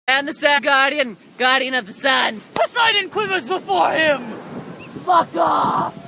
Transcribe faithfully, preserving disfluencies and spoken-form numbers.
And the Sun Guardian, Guardian of the Sun. Poseidon quivers before him! Fuck off!